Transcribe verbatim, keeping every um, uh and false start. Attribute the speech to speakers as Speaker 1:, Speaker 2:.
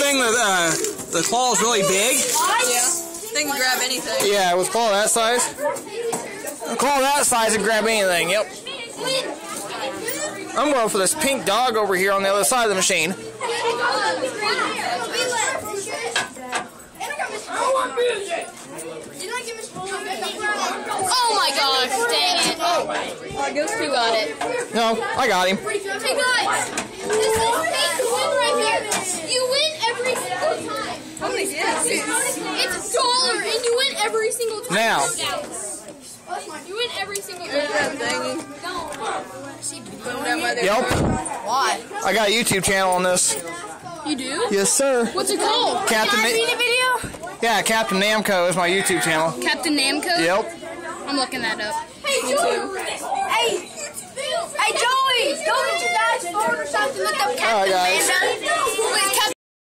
Speaker 1: thing that uh, the claw is really big?
Speaker 2: Yeah. They can grab anything.
Speaker 1: Yeah, with claw that size. A claw that size and grab anything. Yep. I'm going for this pink dog over here on the other side of the machine.
Speaker 3: Oh my gosh, dang it. Oh, I guess who got it?
Speaker 1: No, I got him.
Speaker 3: Hey guys, this is fake win right here. You win every single time.
Speaker 2: How many is it?
Speaker 3: It's a dollar and you win every single time.
Speaker 1: Now.
Speaker 3: You win every single
Speaker 2: There's that
Speaker 3: time.
Speaker 2: thingy. Put them down by their
Speaker 1: Yep.
Speaker 2: Why?
Speaker 1: I got a YouTube channel on this.
Speaker 3: You do?
Speaker 1: Yes, sir.
Speaker 3: What's it called?
Speaker 1: Captain
Speaker 3: Can I
Speaker 1: Na-
Speaker 3: see the video?
Speaker 1: Yeah, Captain Namco is my YouTube channel.
Speaker 3: Captain Namco?
Speaker 1: Yep.
Speaker 3: I'm looking that up.
Speaker 2: Hey, Joey.
Speaker 3: Hey, hey, Joey, go to your dad's phone or something. Look up Captain
Speaker 1: Alright, guys.
Speaker 3: Namco.